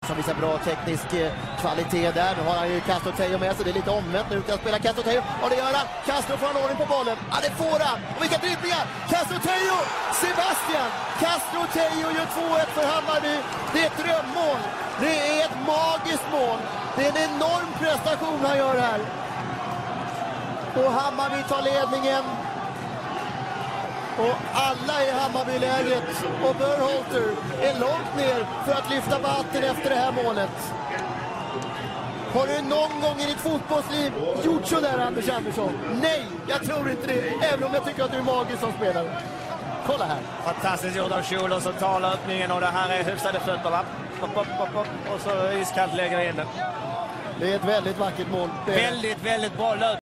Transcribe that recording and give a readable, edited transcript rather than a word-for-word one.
Som visar bra teknisk kvalitet där. Nu har han ju Castro Tejo med sig. Det är lite omvänt nu. Kan spela Castro Tejo. Och det gör han. Castro får en ordning på bollen. Ja, det får han. Och vilka dribblingar. Castro Tejo. Sebastian. Castro Tejo gör 2-1 för Hammarby. Det är ett drömmål. Det är ett magiskt mål. Det är en enorm prestation han gör här. Och Hammarby tar ledningen. Och alla i Hammarbylägret och Berhalter är långt ner för att lyfta på hatten efter det här målet. Har du någon gång i ditt fotbollsliv gjort så där, Anders Andersson? Nej, jag tror inte det. Även om jag tycker att du är magisk som spelare. Kolla här. Fantastiskt gjort av Schüller som tar löpningen, och det här är högstade fötter, va? Och så iskallt lägger in den. Det är ett väldigt vackert mål. Väldigt bra löp.